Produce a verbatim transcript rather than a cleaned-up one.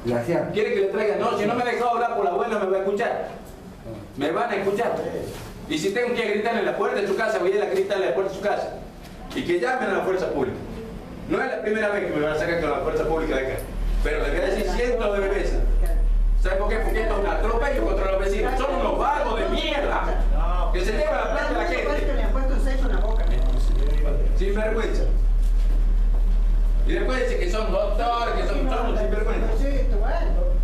Gracias. ¿Quiere que le traiga? No, si no me dejó hablar por la buena, me va a escuchar. Me van a escuchar. Y si tengo que gritarle en la puerta de su casa, voy a ir a gritarle en la puerta de su casa. Y que llamen a la fuerza pública. No es la primera vez que me van a sacar con la fuerza pública de acá. Pero les voy a decir cientos de veces. ¿Saben por qué? Porque esto es un atropello contra los vecinos. Son unos vagos de mierda. Que se llevan la plata de la gente. Sin vergüenza. Y después dice que son doctores, que son todos sin vergüenza.